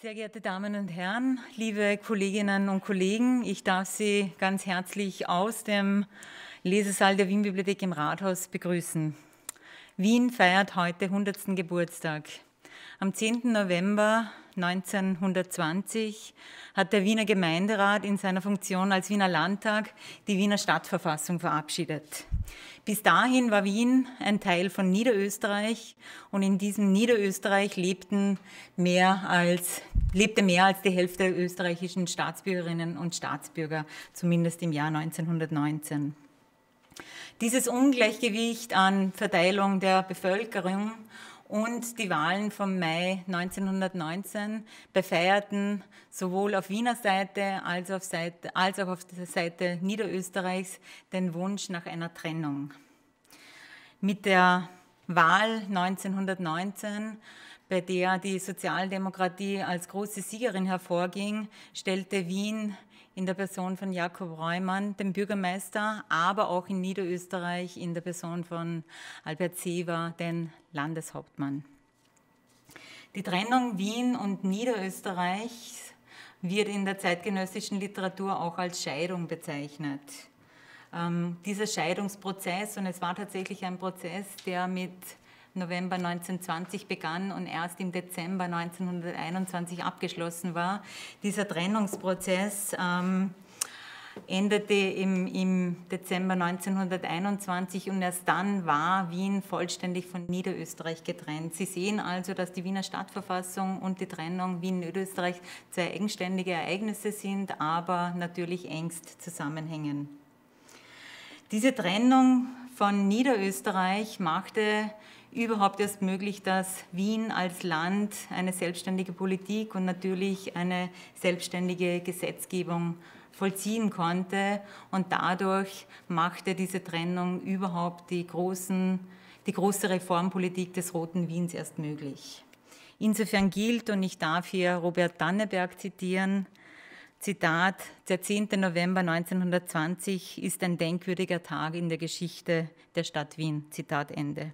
Sehr geehrte Damen und Herren, liebe Kolleginnen und Kollegen, ich darf Sie ganz herzlich aus dem Lesesaal der Wien-Bibliothek im Rathaus begrüßen. Wien feiert heute 100. Geburtstag. Am 10. November 1920 hat der Wiener Gemeinderat in seiner Funktion als Wiener Landtag die Wiener Stadtverfassung verabschiedet. Bis dahin war Wien ein Teil von Niederösterreich und in diesem Niederösterreich lebte mehr als die Hälfte der österreichischen Staatsbürgerinnen und Staatsbürger, zumindest im Jahr 1919. Dieses Ungleichgewicht an Verteilung der Bevölkerung und die Wahlen vom Mai 1919 befeierten sowohl auf Wiener Seite als auch auf der Seite Niederösterreichs den Wunsch nach einer Trennung. Mit der Wahl 1919, bei der die Sozialdemokratie als große Siegerin hervorging, stellte Wien in der Person von Jakob Reumann den Bürgermeister, aber auch in Niederösterreich in der Person von Albert Seewer den Landeshauptmann. Die Trennung Wien und Niederösterreichs wird in der zeitgenössischen Literatur auch als Scheidung bezeichnet. Dieser Scheidungsprozess, und es war tatsächlich ein Prozess, der mit November 1920 begann und erst im Dezember 1921 abgeschlossen war. Dieser Trennungsprozess endete im Dezember 1921 und erst dann war Wien vollständig von Niederösterreich getrennt. Sie sehen also, dass die Wiener Stadtverfassung und die Trennung Wien-Niederösterreich zwei eigenständige Ereignisse sind, aber natürlich engst zusammenhängen. Diese Trennung von Niederösterreich machte überhaupt erst möglich, dass Wien als Land eine selbstständige Politik und natürlich eine selbstständige Gesetzgebung vollziehen konnte. Und dadurch machte diese Trennung überhaupt die große Reformpolitik des Roten Wiens erst möglich. Insofern gilt, und ich darf hier Robert Danneberg zitieren, Zitat, der 10. November 1920 ist ein denkwürdiger Tag in der Geschichte der Stadt Wien. Zitat Ende.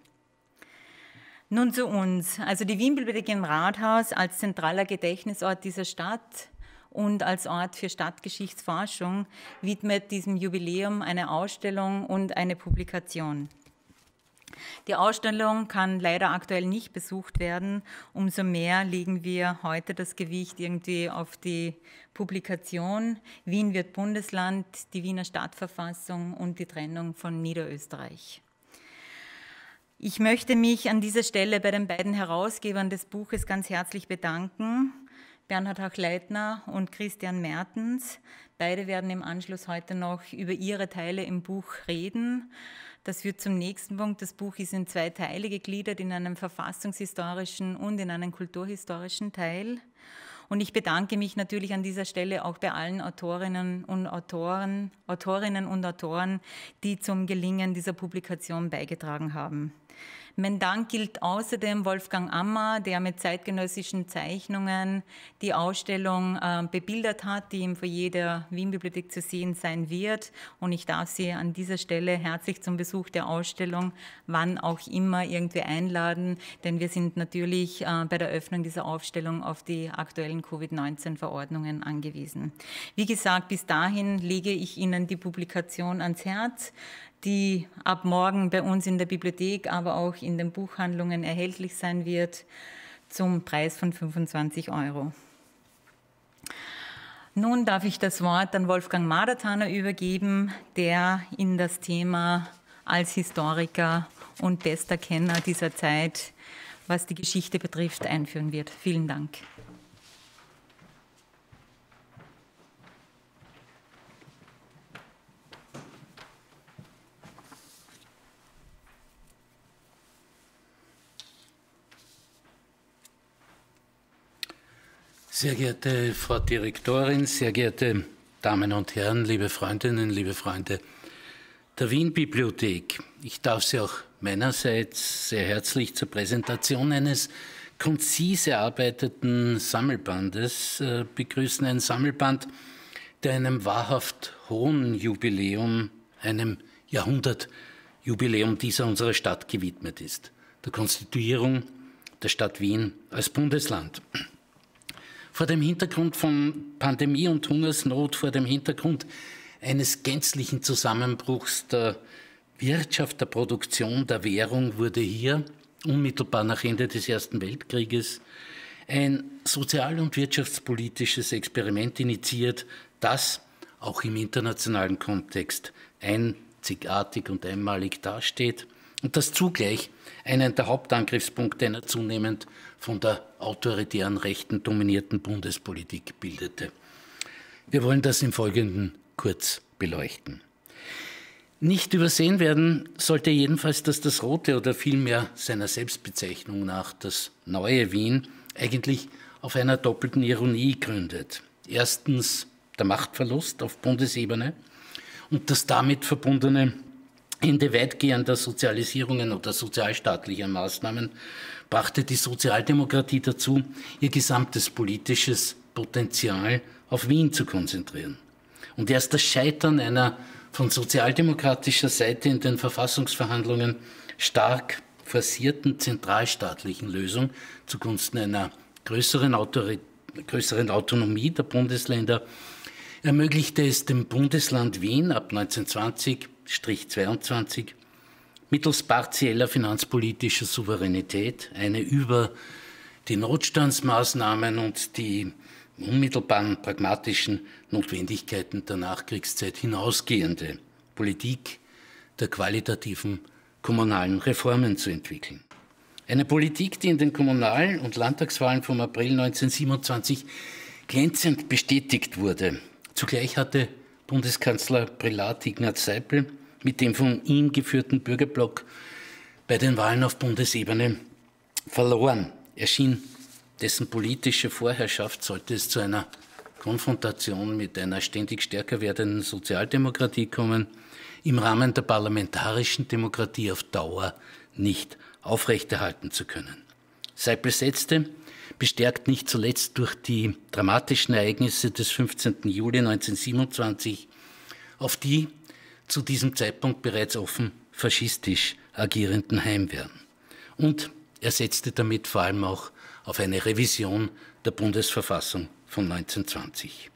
Nun zu uns. Also die Wien-Bibliothek im Rathaus als zentraler Gedächtnisort dieser Stadt und als Ort für Stadtgeschichtsforschung widmet diesem Jubiläum eine Ausstellung und eine Publikation. Die Ausstellung kann leider aktuell nicht besucht werden. Umso mehr legen wir heute das Gewicht irgendwie auf die Publikation Wien wird Bundesland, die Wiener Stadtverfassung und die Trennung von Niederösterreich. Ich möchte mich an dieser Stelle bei den beiden Herausgebern des Buches ganz herzlich bedanken, Bernhard Hauch-Leitner und Christian Mertens. Beide werden im Anschluss heute noch über ihre Teile im Buch reden. Das führt zum nächsten Punkt. Das Buch ist in zwei Teile gegliedert, in einen verfassungshistorischen und in einen kulturhistorischen Teil. Und ich bedanke mich natürlich an dieser Stelle auch bei allen Autorinnen und Autoren, die zum Gelingen dieser Publikation beigetragen haben. Mein Dank gilt außerdem Wolfgang Ammer, der mit zeitgenössischen Zeichnungen die Ausstellung bebildert hat, die im Foyer der Wien-Bibliothek zu sehen sein wird. Und ich darf Sie an dieser Stelle herzlich zum Besuch der Ausstellung, wann auch immer, irgendwie einladen, denn wir sind natürlich bei der Öffnung dieser Ausstellung auf die aktuellen Covid-19-Verordnungen angewiesen. Wie gesagt, bis dahin lege ich Ihnen die Publikation ans Herz, die ab morgen bei uns in der Bibliothek, aber auch in den Buchhandlungen erhältlich sein wird, zum Preis von 25 €. Nun darf ich das Wort an Wolfgang Madertaner übergeben, der in das Thema als Historiker und bester Kenner dieser Zeit, was die Geschichte betrifft, einführen wird. Vielen Dank. Sehr geehrte Frau Direktorin, sehr geehrte Damen und Herren, liebe Freundinnen, liebe Freunde der Wien-Bibliothek. Ich darf Sie auch meinerseits sehr herzlich zur Präsentation eines konzis erarbeiteten Sammelbandes begrüßen. Ein Sammelband, der einem wahrhaft hohen Jubiläum, einem Jahrhundertjubiläum dieser unserer Stadt gewidmet ist, der Konstituierung der Stadt Wien als Bundesland. Vor dem Hintergrund von Pandemie und Hungersnot, vor dem Hintergrund eines gänzlichen Zusammenbruchs der Wirtschaft, der Produktion, der Währung wurde hier unmittelbar nach Ende des Ersten Weltkrieges ein sozial- und wirtschaftspolitisches Experiment initiiert, das auch im internationalen Kontext einzigartig und einmalig dasteht und das zugleich einen der Hauptangriffspunkte einer zunehmend von der autoritären Rechten dominierten Bundespolitik bildete. Wir wollen das im Folgenden kurz beleuchten. Nicht übersehen werden sollte jedenfalls, dass das Rote oder vielmehr seiner Selbstbezeichnung nach das neue Wien eigentlich auf einer doppelten Ironie gründet. Erstens der Machtverlust auf Bundesebene und das damit verbundene Ende weitgehender Sozialisierungen oder sozialstaatlicher Maßnahmen brachte die Sozialdemokratie dazu, ihr gesamtes politisches Potenzial auf Wien zu konzentrieren. Und erst das Scheitern einer von sozialdemokratischer Seite in den Verfassungsverhandlungen stark forcierten zentralstaatlichen Lösung zugunsten einer größeren Autonomie der Bundesländer ermöglichte es dem Bundesland Wien ab 1920-22 mittels partieller finanzpolitischer Souveränität eine über die Notstandsmaßnahmen und die unmittelbaren pragmatischen Notwendigkeiten der Nachkriegszeit hinausgehende Politik der qualitativen kommunalen Reformen zu entwickeln. Eine Politik, die in den Kommunal- und Landtagswahlen vom April 1927 glänzend bestätigt wurde. Zugleich hatte Bundeskanzler Prälat Ignaz Seipel mit dem von ihm geführten Bürgerblock bei den Wahlen auf Bundesebene verloren. Erschien dessen politische Vorherrschaft, sollte es zu einer Konfrontation mit einer ständig stärker werdenden Sozialdemokratie kommen, im Rahmen der parlamentarischen Demokratie auf Dauer nicht aufrechterhalten zu können. Seipel setzte, bestärkt nicht zuletzt durch die dramatischen Ereignisse des 15. Juli 1927, auf die zu diesem Zeitpunkt bereits offen faschistisch agierenden Heimwehren. Und er setzte damit vor allem auch auf eine Revision der Bundesverfassung von 1920.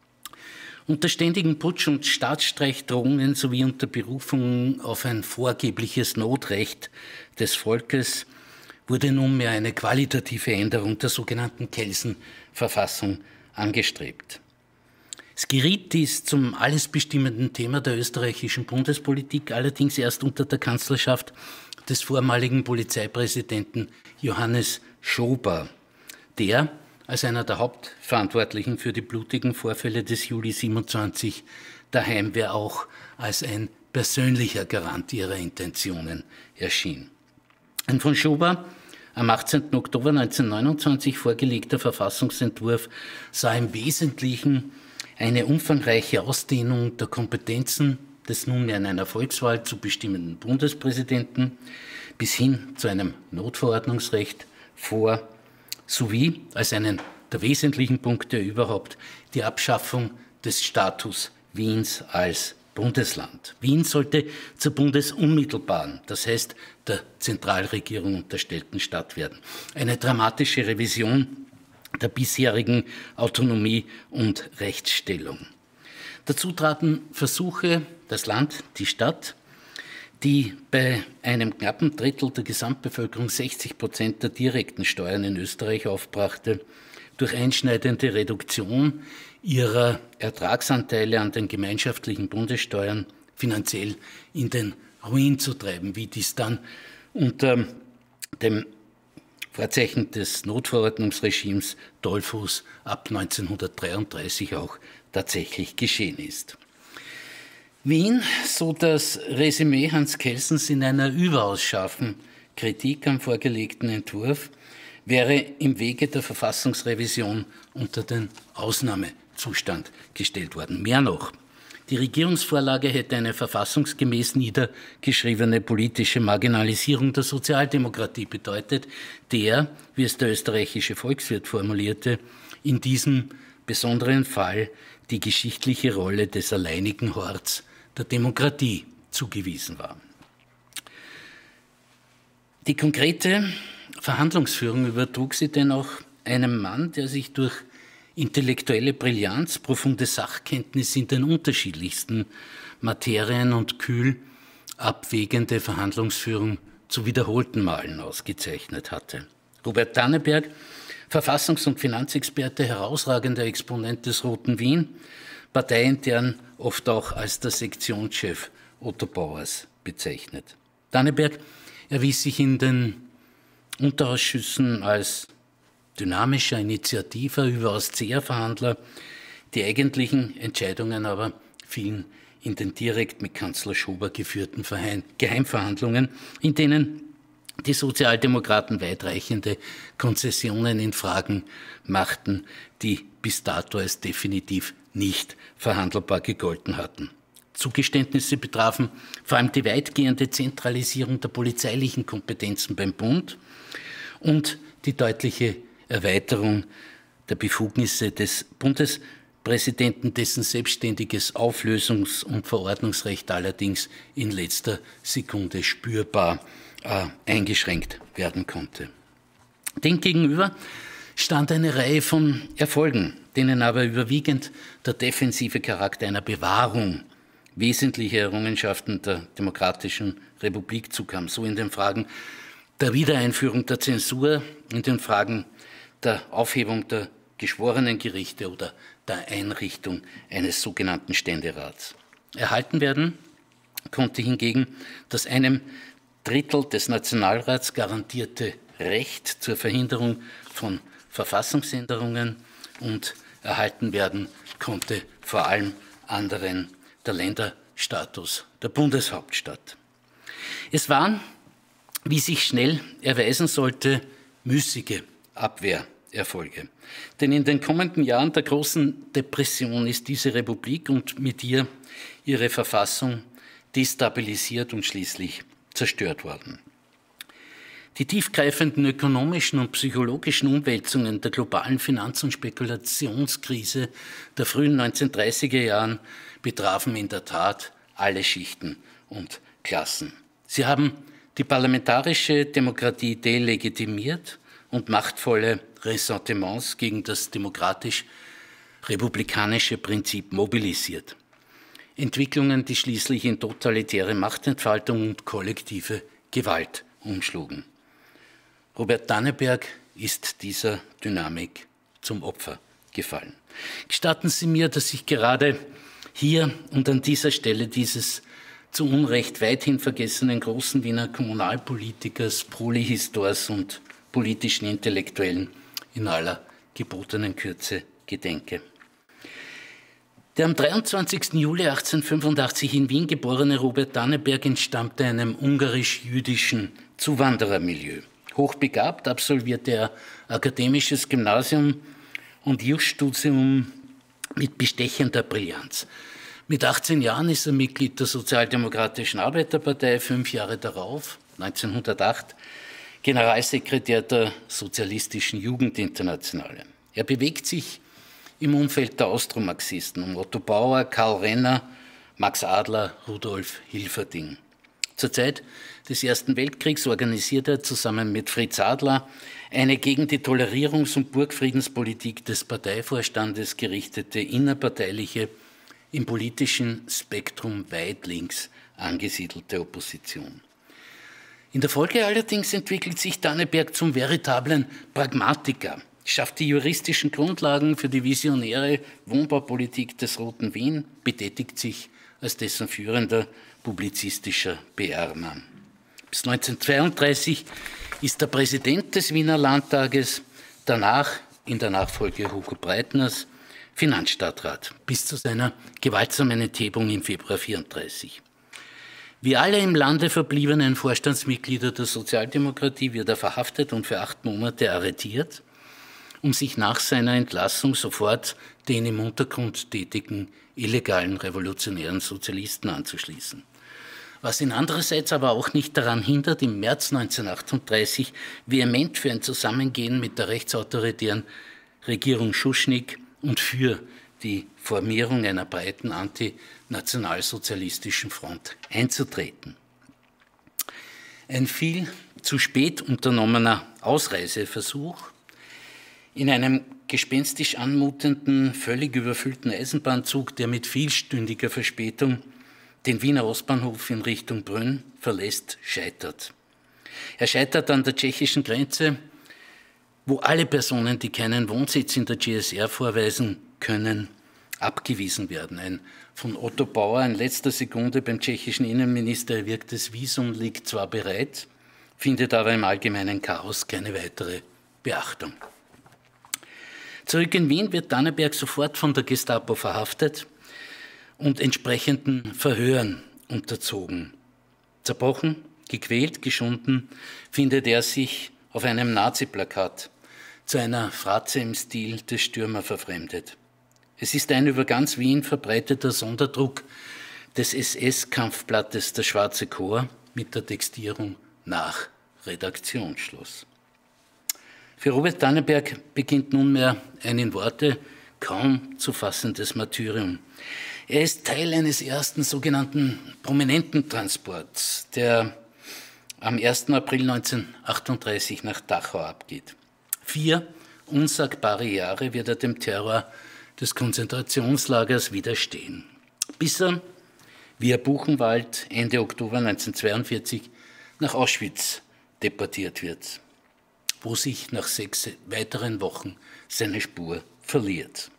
Unter ständigen Putsch- und Staatsstreichdrohungen sowie unter Berufung auf ein vorgebliches Notrecht des Volkes wurde nunmehr eine qualitative Änderung der sogenannten Kelsen-Verfassung angestrebt. Es geriet dies zum alles bestimmenden Thema der österreichischen Bundespolitik, allerdings erst unter der Kanzlerschaft des vormaligen Polizeipräsidenten Johannes Schober, der als einer der Hauptverantwortlichen für die blutigen Vorfälle des Juli 27 der Heimwehr auch als ein persönlicher Garant ihrer Intentionen erschien. Ein von Schober am 18. Oktober 1929 vorgelegter Verfassungsentwurf sah im Wesentlichen eine umfangreiche Ausdehnung der Kompetenzen des nunmehr in einer Volkswahl zu bestimmenden Bundespräsidenten bis hin zu einem Notverordnungsrecht vor, sowie als einen der wesentlichen Punkte überhaupt die Abschaffung des Status Wiens als Bundesland. Wien sollte zur bundesunmittelbaren, das heißt der Zentralregierung unterstellten Stadt werden. Eine dramatische Revision der bisherigen Autonomie und Rechtsstellung. Dazu traten Versuche, das Land, die Stadt, die bei einem knappen Drittel der Gesamtbevölkerung 60% der direkten Steuern in Österreich aufbrachte, durch einschneidende Reduktion ihrer Ertragsanteile an den gemeinschaftlichen Bundessteuern finanziell in den Ruin zu treiben, wie dies dann unter dem Vorzeichen des Notverordnungsregimes Dollfuß ab 1933 auch tatsächlich geschehen ist. Wien, so das Resümee Hans Kelsens in einer überaus scharfen Kritik am vorgelegten Entwurf, wäre im Wege der Verfassungsrevision unter den Ausnahmezustand gestellt worden. Mehr noch, die Regierungsvorlage hätte eine verfassungsgemäß niedergeschriebene politische Marginalisierung der Sozialdemokratie bedeutet, der, wie es der österreichische Volkswirt formulierte, in diesem besonderen Fall die geschichtliche Rolle des alleinigen Horts der Demokratie zugewiesen war. Die konkrete Verhandlungsführung übertrug sie dennoch einem Mann, der sich durch intellektuelle Brillanz, profunde Sachkenntnis in den unterschiedlichsten Materien und kühl abwägende Verhandlungsführung zu wiederholten Malen ausgezeichnet hatte. Robert Danneberg, Verfassungs- und Finanzexperte, herausragender Exponent des Roten Wien, parteiintern oft auch als der Sektionschef Otto Bauers bezeichnet. Danneberg erwies sich in den Unterausschüssen als dynamischer Initiativer, überaus zäher Verhandler. Die eigentlichen Entscheidungen aber fielen in den direkt mit Kanzler Schober geführten Geheimverhandlungen, in denen die Sozialdemokraten weitreichende Konzessionen in Fragen machten, die bis dato als definitiv nicht verhandelbar gegolten hatten. Zugeständnisse betrafen vor allem die weitgehende Zentralisierung der polizeilichen Kompetenzen beim Bund und die deutliche Erweiterung der Befugnisse des Bundespräsidenten, dessen selbstständiges Auflösungs- und Verordnungsrecht allerdings in letzter Sekunde spürbar eingeschränkt werden konnte. Demgegenüber stand eine Reihe von Erfolgen, denen aber überwiegend der defensive Charakter einer Bewahrung wesentlicher Errungenschaften der Demokratischen Republik zukam, so in den Fragen der Wiedereinführung der Zensur, in den Fragen der Aufhebung der Geschworenengerichte oder der Einrichtung eines sogenannten Ständerats. Erhalten werden konnte hingegen das einem Drittel des Nationalrats garantierte Recht zur Verhinderung von Verfassungsänderungen und erhalten werden konnte vor allem anderen der Länderstatus der Bundeshauptstadt. Es waren, wie sich schnell erweisen sollte, müßige Abwehrerfolge. Denn in den kommenden Jahren der großen Depression ist diese Republik und mit ihr ihre Verfassung destabilisiert und schließlich zerstört worden. Die tiefgreifenden ökonomischen und psychologischen Umwälzungen der globalen Finanz- und Spekulationskrise der frühen 1930er Jahren betrafen in der Tat alle Schichten und Klassen. Sie haben die parlamentarische Demokratie delegitimiert und machtvolle Ressentiments gegen das demokratisch-republikanische Prinzip mobilisiert. Entwicklungen, die schließlich in totalitäre Machtentfaltung und kollektive Gewalt umschlugen. Robert Danneberg ist dieser Dynamik zum Opfer gefallen. Gestatten Sie mir, dass ich gerade hier und an dieser Stelle dieses zu Unrecht weithin vergessenen großen Wiener Kommunalpolitikers, Polyhistors und politischen Intellektuellen in aller gebotenen Kürze gedenke. Der am 23. Juli 1885 in Wien geborene Robert Danneberg entstammte einem ungarisch-jüdischen Zuwanderermilieu. Hochbegabt absolvierte er akademisches Gymnasium und Jus-Studium mit bestechender Brillanz. Mit 18 Jahren ist er Mitglied der Sozialdemokratischen Arbeiterpartei, 5 Jahre darauf, 1908, Generalsekretär der Sozialistischen Jugendinternationale. Er bewegt sich im Umfeld der Austromarxisten um Otto Bauer, Karl Renner, Max Adler, Rudolf Hilferding. Zur Zeit des Ersten Weltkriegs organisierte er zusammen mit Fritz Adler eine gegen die Tolerierungs- und Burgfriedenspolitik des Parteivorstandes gerichtete innerparteiliche, im politischen Spektrum weit links angesiedelte Opposition. In der Folge allerdings entwickelt sich Danneberg zum veritablen Pragmatiker, schafft die juristischen Grundlagen für die visionäre Wohnbaupolitik des Roten Wien, betätigt sich als dessen führender publizistischer PR-Mann. Bis 1932 ist er Präsident des Wiener Landtages, danach in der Nachfolge Hugo Breitners Finanzstadtrat bis zu seiner gewaltsamen Enthebung im Februar 1934. Wie alle im Lande verbliebenen Vorstandsmitglieder der Sozialdemokratie wird er verhaftet und für 8 Monate arretiert, um sich nach seiner Entlassung sofort den im Untergrund tätigen illegalen revolutionären Sozialisten anzuschließen. Was ihn andererseits aber auch nicht daran hindert, im März 1938 vehement für ein Zusammengehen mit der rechtsautoritären Regierung Schuschnigg und für die Formierung einer breiten antinationalsozialistischen Front einzutreten. Ein viel zu spät unternommener Ausreiseversuch in einem gespenstisch anmutenden, völlig überfüllten Eisenbahnzug, der mit vielstündiger Verspätung den Wiener Ostbahnhof in Richtung Brünn verlässt, scheitert. Er scheitert an der tschechischen Grenze, wo alle Personen, die keinen Wohnsitz in der GSR vorweisen können, abgewiesen werden. Ein von Otto Bauer in letzter Sekunde beim tschechischen Innenminister erwirktes Visum liegt zwar bereit, findet aber im allgemeinen Chaos keine weitere Beachtung. Zurück in Wien wird Danneberg sofort von der Gestapo verhaftet und entsprechenden Verhören unterzogen. Zerbrochen, gequält, geschunden findet er sich auf einem Nazi-Plakat zu einer Fratze im Stil des Stürmer verfremdet. Es ist ein über ganz Wien verbreiteter Sonderdruck des SS-Kampfblattes Der Schwarze Chor mit der Textierung nach Redaktionsschluss. Für Robert Danneberg beginnt nunmehr ein in Worte kaum zu fassendes Martyrium. Er ist Teil eines ersten sogenannten Prominententransports, der am 1. April 1938 nach Dachau abgeht. 4 unsagbare Jahre wird er dem Terror des Konzentrationslagers widerstehen, bis er, via Buchenwald, Ende Oktober 1942 nach Auschwitz deportiert wird, wo sich nach 6 weiteren Wochen seine Spur verliert.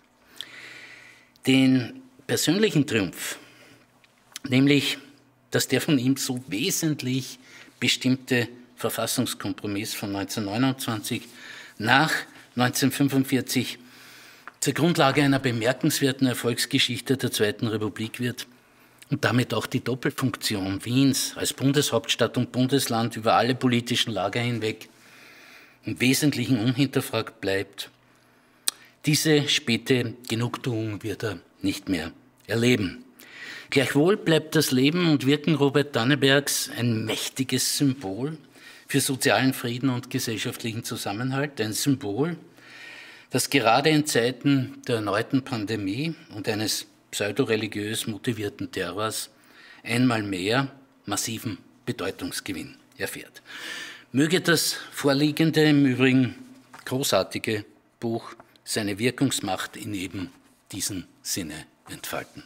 Den persönlichen Triumph, nämlich, dass der von ihm so wesentlich bestimmte Verfassungskompromiss von 1929 nach 1945 zur Grundlage einer bemerkenswerten Erfolgsgeschichte der Zweiten Republik wird und damit auch die Doppelfunktion Wiens als Bundeshauptstadt und Bundesland über alle politischen Lager hinweg im Wesentlichen unhinterfragt bleibt. Diese späte Genugtuung wird er nicht mehr erleben. Gleichwohl bleibt das Leben und Wirken Robert Dannebergs ein mächtiges Symbol für sozialen Frieden und gesellschaftlichen Zusammenhalt, ein Symbol, das gerade in Zeiten der erneuten Pandemie und eines pseudoreligiös motivierten Terrors einmal mehr massiven Bedeutungsgewinn erfährt. Möge das vorliegende, im Übrigen großartige Buch seine Wirkungsmacht in eben diesem Sinne entfalten.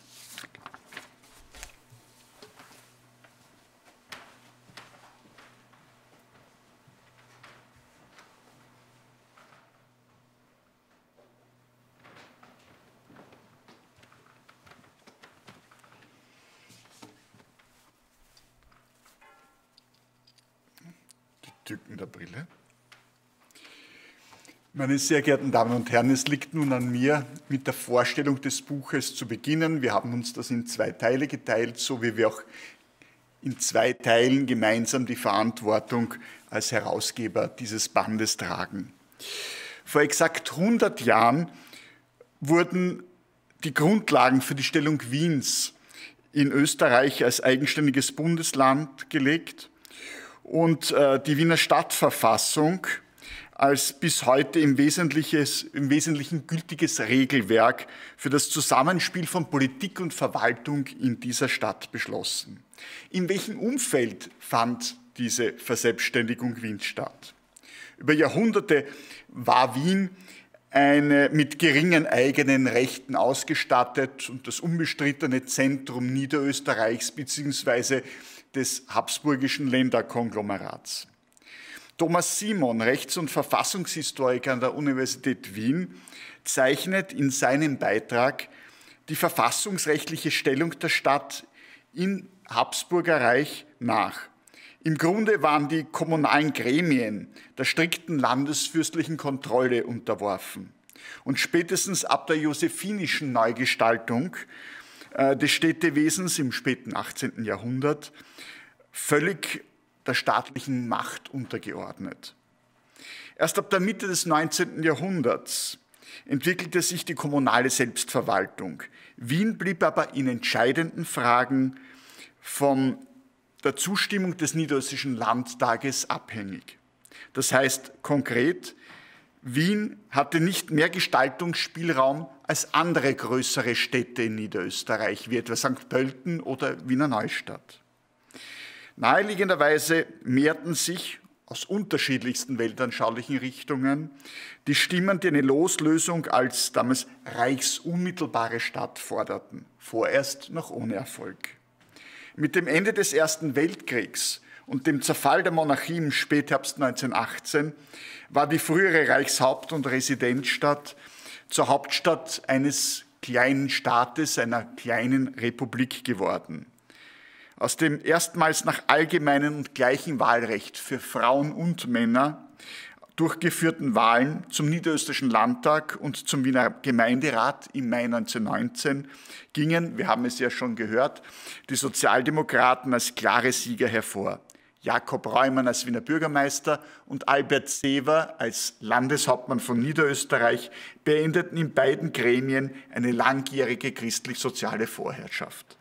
Tücken der Brille. Meine sehr geehrten Damen und Herren, es liegt nun an mir, mit der Vorstellung des Buches zu beginnen. Wir haben uns das in 2 Teile geteilt, so wie wir auch in 2 Teilen gemeinsam die Verantwortung als Herausgeber dieses Bandes tragen. Vor exakt 100 Jahren wurden die Grundlagen für die Stellung Wiens in Österreich als eigenständiges Bundesland gelegt und die Wiener Stadtverfassung als bis heute im Wesentlichen gültiges Regelwerk für das Zusammenspiel von Politik und Verwaltung in dieser Stadt beschlossen. In welchem Umfeld fand diese Verselbstständigung Wiens statt? Über Jahrhunderte war Wien mit geringen eigenen Rechten ausgestattet und das unbestrittene Zentrum Niederösterreichs bzw. des habsburgischen Länderkonglomerats. Thomas Simon, Rechts- und Verfassungshistoriker an der Universität Wien, zeichnet in seinem Beitrag die verfassungsrechtliche Stellung der Stadt im Habsburger Reich nach. Im Grunde waren die kommunalen Gremien der strikten landesfürstlichen Kontrolle unterworfen. Und spätestens ab der josephinischen Neugestaltung des Städtewesens im späten 18. Jahrhundert völlig der staatlichen Macht untergeordnet. Erst ab der Mitte des 19. Jahrhunderts entwickelte sich die kommunale Selbstverwaltung. Wien blieb aber in entscheidenden Fragen von der Zustimmung des Niederösterreichischen Landtages abhängig. Das heißt konkret, Wien hatte nicht mehr Gestaltungsspielraum als andere größere Städte in Niederösterreich, wie etwa St. Pölten oder Wiener Neustadt. Naheliegenderweise mehrten sich aus unterschiedlichsten weltanschaulichen Richtungen, die Stimmen, die eine Loslösung als damals reichsunmittelbare Stadt forderten, vorerst noch ohne Erfolg. Mit dem Ende des Ersten Weltkriegs und dem Zerfall der Monarchie im Spätherbst 1918 war die frühere Reichshaupt- und Residenzstadt zur Hauptstadt eines kleinen Staates, einer kleinen Republik geworden. Aus dem erstmals nach allgemeinem und gleichem Wahlrecht für Frauen und Männer durchgeführten Wahlen zum Niederösterreichischen Landtag und zum Wiener Gemeinderat im Mai 1919 gingen, wir haben es ja schon gehört, die Sozialdemokraten als klare Sieger hervor. Jakob Reumann als Wiener Bürgermeister und Albert Seewer als Landeshauptmann von Niederösterreich beendeten in beiden Gremien eine langjährige christlich-soziale Vorherrschaft.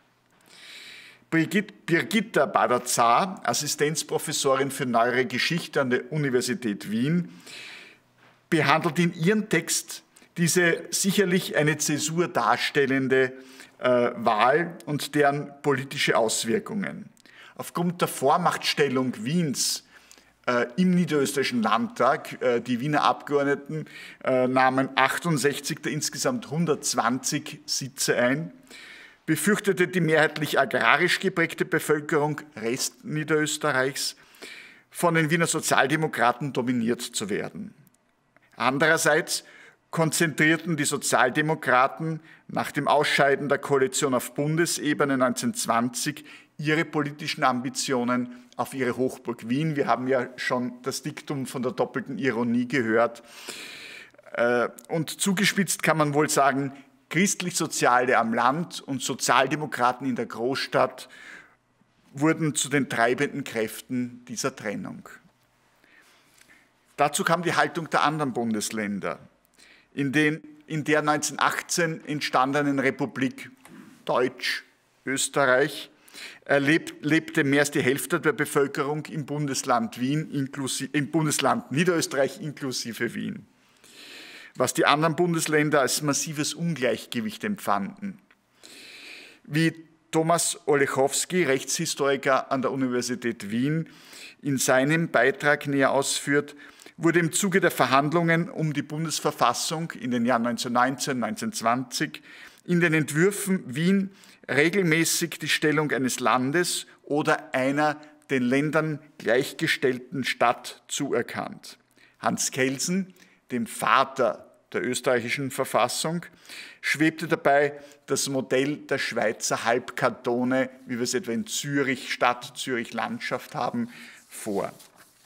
Birgitta Bader-Zar, Assistenzprofessorin für Neuere Geschichte an der Universität Wien, behandelt in ihrem Text diese sicherlich eine Zäsur darstellende Wahl und deren politische Auswirkungen. Aufgrund der Vormachtstellung Wiens im Niederösterreichischen Landtag, die Wiener Abgeordneten nahmen 68 der insgesamt 120 Sitze ein, befürchtete die mehrheitlich agrarisch geprägte Bevölkerung Rest Niederösterreichs, von den Wiener Sozialdemokraten dominiert zu werden. Andererseits konzentrierten die Sozialdemokraten nach dem Ausscheiden der Koalition auf Bundesebene 1920 ihre politischen Ambitionen auf ihre Hochburg Wien. Wir haben ja schon das Diktum von der doppelten Ironie gehört. Und zugespitzt kann man wohl sagen, Christlich-Soziale am Land und Sozialdemokraten in der Großstadt wurden zu den treibenden Kräften dieser Trennung. Dazu kam die Haltung der anderen Bundesländer. In der 1918 entstandenen Republik Deutsch-Österreich lebte mehr als die Hälfte der Bevölkerung im Bundesland Niederösterreich inklusive Wien, was die anderen Bundesländer als massives Ungleichgewicht empfanden. Wie Thomas Olechowski, Rechtshistoriker an der Universität Wien, in seinem Beitrag näher ausführt, wurde im Zuge der Verhandlungen um die Bundesverfassung in den Jahren 1919, 1920 in den Entwürfen Wien regelmäßig die Stellung eines Landes oder einer den Ländern gleichgestellten Stadt zuerkannt. Hans Kelsen, dem Vater der österreichischen Verfassung, schwebte dabei das Modell der Schweizer Halbkantone, wie wir es etwa in Zürich Stadt, Zürich Landschaft haben, vor.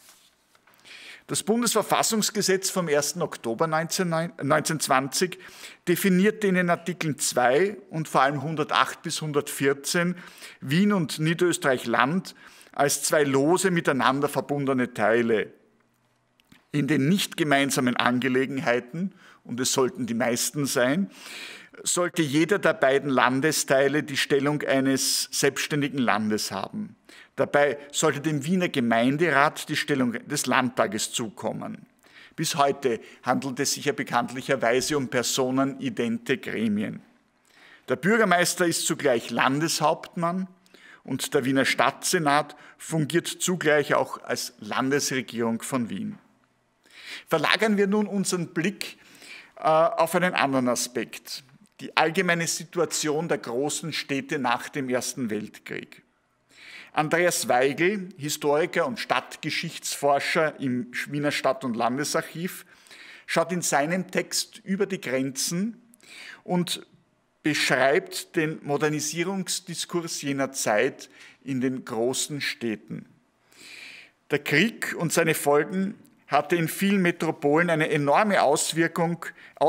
Das Bundesverfassungsgesetz vom 1. Oktober 1920 definierte in den Artikeln 2 und vor allem 108 bis 114 Wien und Niederösterreich Land als zwei lose miteinander verbundene Teile. In den nicht gemeinsamen Angelegenheiten, und es sollten die meisten sein, sollte jeder der beiden Landesteile die Stellung eines selbstständigen Landes haben. Dabei sollte dem Wiener Gemeinderat die Stellung des Landtages zukommen. Bis heute handelt es sich ja bekanntlicherweise um personenidente Gremien. Der Bürgermeister ist zugleich Landeshauptmann und der Wiener Stadtsenat fungiert zugleich auch als Landesregierung von Wien. Verlagern wir nun unseren Blick auf einen anderen Aspekt, die allgemeine Situation der großen Städte nach dem Ersten Weltkrieg. Andreas Weigel, Historiker und Stadtgeschichtsforscher im Wiener Stadt- und Landesarchiv, schaut in seinem Text über die Grenzen und beschreibt den Modernisierungsdiskurs jener Zeit in den großen Städten. Der Krieg und seine Folgen hatte in vielen Metropolen eine enorme Ausweitung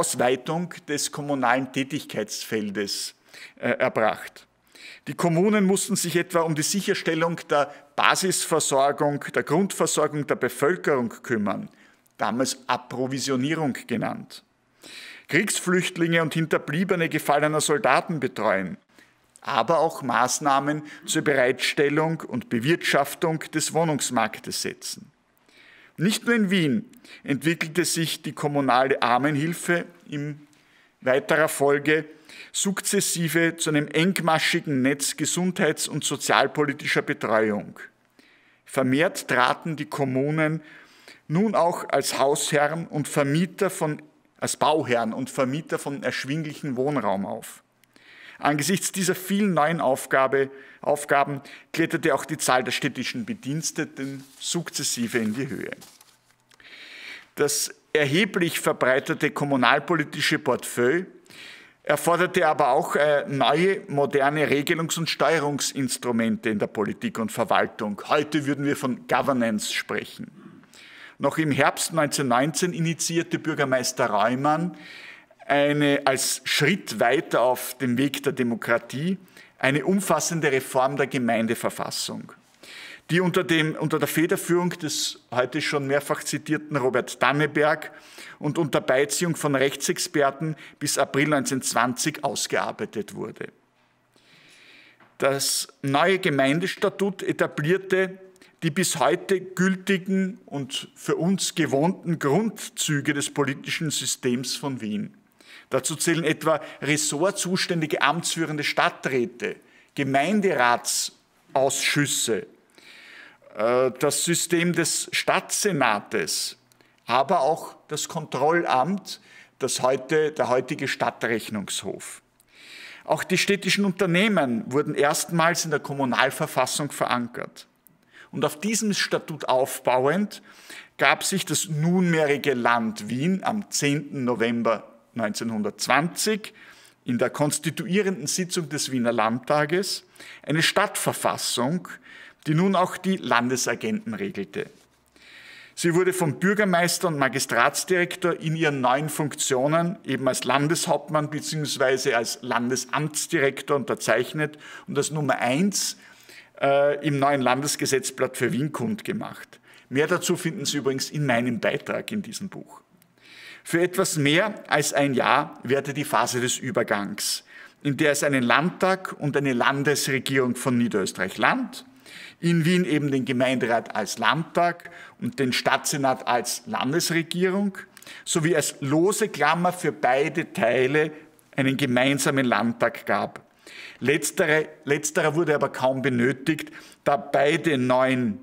des kommunalen Tätigkeitsfeldes erbracht. Die Kommunen mussten sich etwa um die Sicherstellung der Basisversorgung, der Grundversorgung der Bevölkerung kümmern, damals Approvisionierung genannt. Kriegsflüchtlinge und Hinterbliebene gefallener Soldaten betreuen, aber auch Maßnahmen zur Bereitstellung und Bewirtschaftung des Wohnungsmarktes setzen. Nicht nur in Wien entwickelte sich die kommunale Armenhilfe in weiterer Folge sukzessive zu einem engmaschigen Netz gesundheits- und sozialpolitischer Betreuung. Vermehrt traten die Kommunen nun auch als Bauherren und Vermieter von erschwinglichen Wohnraum auf. Angesichts dieser vielen neuen Aufgaben kletterte auch die Zahl der städtischen Bediensteten sukzessive in die Höhe. Das erheblich verbreitete kommunalpolitische Portfolio erforderte aber auch neue, moderne Regelungs- und Steuerungsinstrumente in der Politik und Verwaltung. Heute würden wir von Governance sprechen. Noch im Herbst 1919 initiierte Bürgermeister Reumann als Schritt weiter auf dem Weg der Demokratie eine umfassende Reform der Gemeindeverfassung, die unter der Federführung des heute schon mehrfach zitierten Robert Danneberg und unter Beiziehung von Rechtsexperten bis April 1920 ausgearbeitet wurde. Das neue Gemeindestatut etablierte die bis heute gültigen und für uns gewohnten Grundzüge des politischen Systems von Wien. Dazu zählen etwa ressortzuständige amtsführende Stadträte, Gemeinderatsausschüsse, das System des Stadtsenates, aber auch das Kontrollamt, der heutige Stadtrechnungshof. Auch die städtischen Unternehmen wurden erstmals in der Kommunalverfassung verankert. Und auf diesem Statut aufbauend gab sich das nunmehrige Land Wien am 10. November 1920 in der konstituierenden Sitzung des Wiener Landtages eine Stadtverfassung, die nun auch die Landesagenten regelte. Sie wurde vom Bürgermeister und Magistratsdirektor in ihren neuen Funktionen eben als Landeshauptmann bzw. als Landesamtsdirektor unterzeichnet und als Nummer 1 im neuen Landesgesetzblatt für Wien kundgemacht. Mehr dazu finden Sie übrigens in meinem Beitrag in diesem Buch. Für etwas mehr als ein Jahr währte die Phase des Übergangs, in der es einen Landtag und eine Landesregierung von Niederösterreich-Land, in Wien eben den Gemeinderat als Landtag und den Stadtsenat als Landesregierung, sowie als lose Klammer für beide Teile einen gemeinsamen Landtag gab. Letzterer wurde aber kaum benötigt, da beide neuen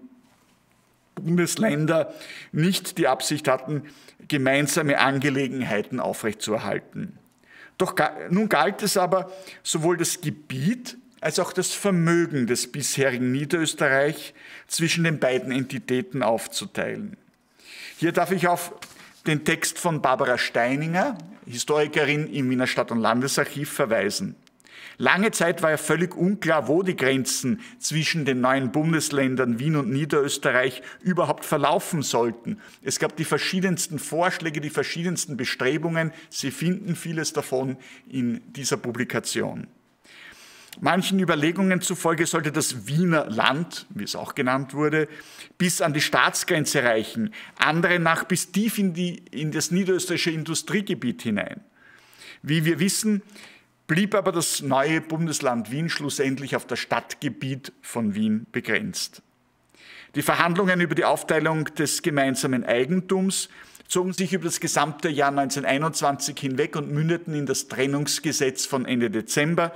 Bundesländer nicht die Absicht hatten, gemeinsame Angelegenheiten aufrechtzuerhalten. Doch nun galt es aber, sowohl das Gebiet als auch das Vermögen des bisherigen Niederösterreich zwischen den beiden Entitäten aufzuteilen. Hier darf ich auf den Text von Barbara Steininger, Historikerin im Wiener Stadt- und Landesarchiv, verweisen. Lange Zeit war ja völlig unklar, wo die Grenzen zwischen den neuen Bundesländern Wien und Niederösterreich überhaupt verlaufen sollten. Es gab die verschiedensten Vorschläge, die verschiedensten Bestrebungen. Sie finden vieles davon in dieser Publikation. Manchen Überlegungen zufolge sollte das Wiener Land, wie es auch genannt wurde, bis an die Staatsgrenze reichen, andere nach bis tief in das niederösterreichische Industriegebiet hinein. Wie wir wissen, blieb aber das neue Bundesland Wien schlussendlich auf das Stadtgebiet von Wien begrenzt. Die Verhandlungen über die Aufteilung des gemeinsamen Eigentums zogen sich über das gesamte Jahr 1921 hinweg und mündeten in das Trennungsgesetz von Ende Dezember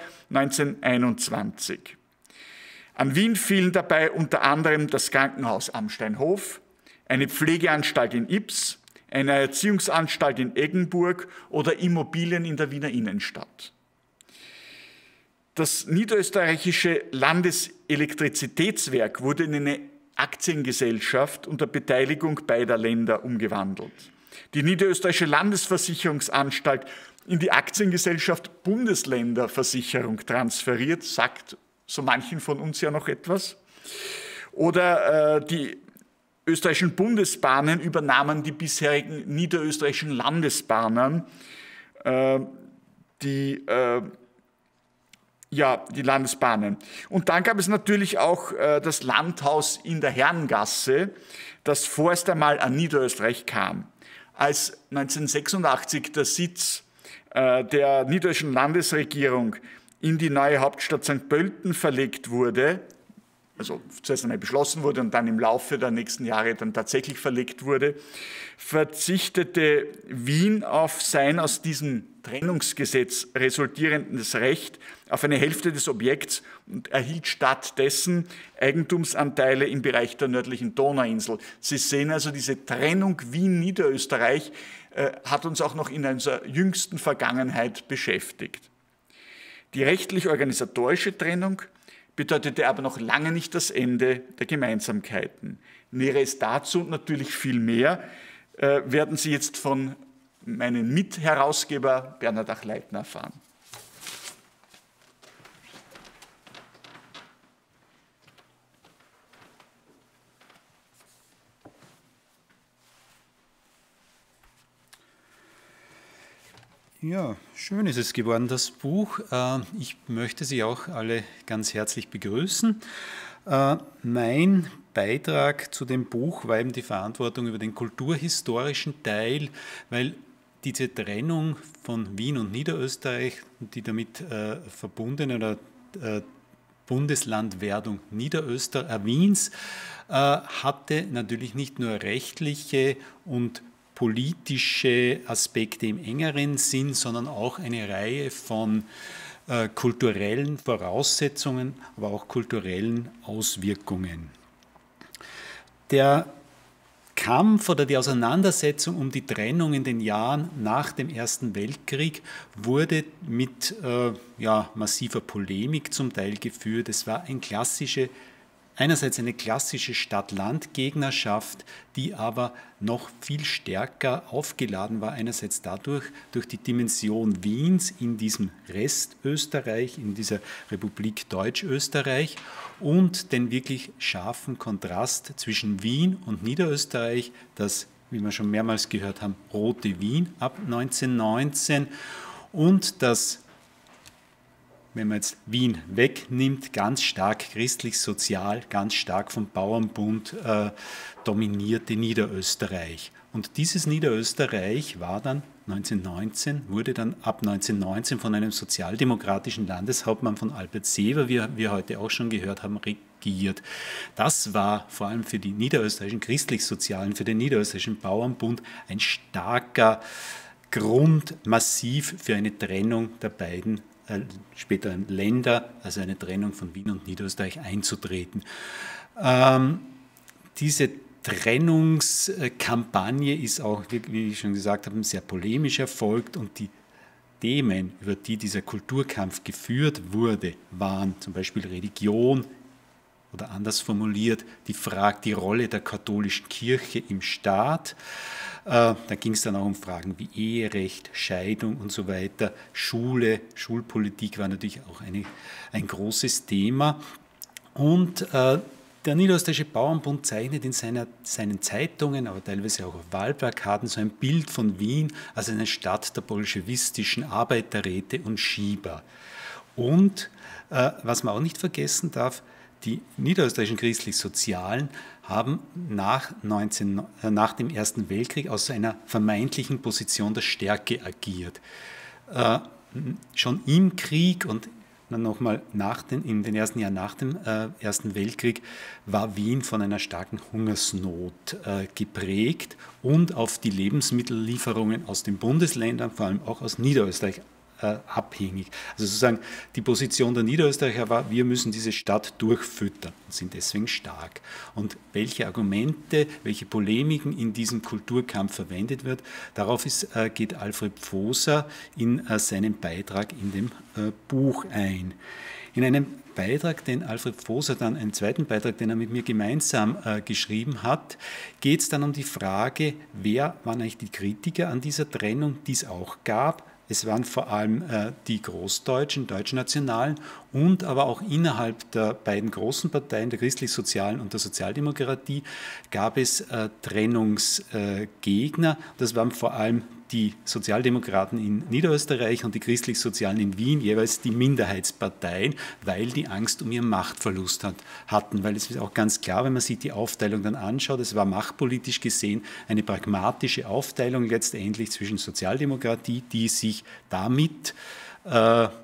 1921. An Wien fielen dabei unter anderem das Krankenhaus am Steinhof, eine Pflegeanstalt in Ips, eine Erziehungsanstalt in Eggenburg oder Immobilien in der Wiener Innenstadt. Das niederösterreichische Landeselektrizitätswerk wurde in eine Aktiengesellschaft unter Beteiligung beider Länder umgewandelt. Die niederösterreichische Landesversicherungsanstalt in die Aktiengesellschaft Bundesländerversicherung transferiert, sagt so manchen von uns ja noch etwas. Oder die österreichischen Bundesbahnen übernahmen die bisherigen niederösterreichischen Landesbahnen, die Landesbahnen. Und dann gab es natürlich auch das Landhaus in der Herrengasse, das vorerst einmal an Niederösterreich kam. Als 1986 der Sitz der niederösterreichischen Landesregierung in die neue Hauptstadt St. Pölten verlegt wurde, also zuerst einmal beschlossen wurde und dann im Laufe der nächsten Jahre dann tatsächlich verlegt wurde, verzichtete Wien auf sein aus diesem Trennungsgesetz resultierendes Recht auf eine Hälfte des Objekts und erhielt stattdessen Eigentumsanteile im Bereich der nördlichen Donauinsel. Sie sehen also, diese Trennung Wien-Niederösterreich hat uns auch noch in unserer jüngsten Vergangenheit beschäftigt. Die rechtlich-organisatorische Trennung bedeutete aber noch lange nicht das Ende der Gemeinsamkeiten. Näheres dazu und natürlich viel mehr werden Sie jetzt von meinem Mitherausgeber Bernhard Achleitner erfahren. Ja, schön ist es geworden, das Buch. Ich möchte Sie auch alle ganz herzlich begrüßen. Mein Beitrag zu dem Buch war eben die Verantwortung über den kulturhistorischen Teil, weil diese Trennung von Wien und Niederösterreich und die damit verbundene oder Bundeslandwerdung Wiens hatte natürlich nicht nur rechtliche und politische Aspekte im engeren Sinn, sondern auch eine Reihe von kulturellen Voraussetzungen, aber auch kulturellen Auswirkungen. Der Kampf oder die Auseinandersetzung um die Trennung in den Jahren nach dem Ersten Weltkrieg wurde mit massiver Polemik zum Teil geführt. Es war einerseits eine klassische Stadt-Land-Gegnerschaft, die aber noch viel stärker aufgeladen war, einerseits durch die Dimension Wiens in diesem Rest Österreich, in dieser Republik Deutsch-Österreich und den wirklich scharfen Kontrast zwischen Wien und Niederösterreich, das, wie wir schon mehrmals gehört haben, Rote Wien ab 1919 und das, wenn man jetzt Wien wegnimmt, ganz stark christlich-sozial, ganz stark vom Bauernbund dominierte Niederösterreich. Und dieses Niederösterreich war dann wurde dann ab 1919 von einem sozialdemokratischen Landeshauptmann von Albert Seeber, wie wir heute auch schon gehört haben, regiert. Das war vor allem für die niederösterreichischen christlich-sozialen, für den niederösterreichischen Bauernbund ein starker Grund, massiv für eine Trennung der beiden späteren Länder, also eine Trennung von Wien und Niederösterreich einzutreten. Diese Trennungskampagne ist auch, wie ich schon gesagt habe, sehr polemisch erfolgt und die Themen, über die dieser Kulturkampf geführt wurde, waren zum Beispiel Religion oder anders formuliert die Rolle der katholischen Kirche im Staat. Da ging es dann auch um Fragen wie Eherecht, Scheidung und so weiter. Schulpolitik war natürlich auch ein großes Thema. Und der Niederösterreichische Bauernbund zeichnet in seinen Zeitungen, aber teilweise auch auf Wahlplakaten, so ein Bild von Wien als eine Stadt der bolschewistischen Arbeiterräte und Schieber. Und was man auch nicht vergessen darf, die niederösterreichischen christlich-sozialen haben nach dem Ersten Weltkrieg aus einer vermeintlichen Position der Stärke agiert. Schon im Krieg und dann nochmal in den ersten Jahren nach dem Ersten Weltkrieg war Wien von einer starken Hungersnot geprägt und auf die Lebensmittellieferungen aus den Bundesländern, vor allem auch aus Niederösterreich, abhängig. Also sozusagen die Position der Niederösterreicher war, wir müssen diese Stadt durchfüttern und sind deswegen stark. Und welche Argumente, welche Polemiken in diesem Kulturkampf verwendet wird, darauf geht Alfred Pfoser in seinem Beitrag in dem Buch ein. In einem Beitrag, den Alfred Pfoser dann, einen zweiten Beitrag, den er mit mir gemeinsam geschrieben hat, geht es dann um die Frage, wer waren eigentlich die Kritiker an dieser Trennung, die es auch gab. Es waren vor allem die Großdeutschen, Deutschnationalen und aber auch innerhalb der beiden großen Parteien, der christlich-sozialen und der Sozialdemokratie, gab es Trennungsgegner. Das waren vor allem die Sozialdemokraten in Niederösterreich und die Christlich-Sozialen in Wien, jeweils die Minderheitsparteien, weil die Angst um ihren Machtverlust hatten. Weil es ist auch ganz klar, wenn man sich die Aufteilung dann anschaut, es war machtpolitisch gesehen eine pragmatische Aufteilung letztendlich zwischen Sozialdemokratie, die sich damit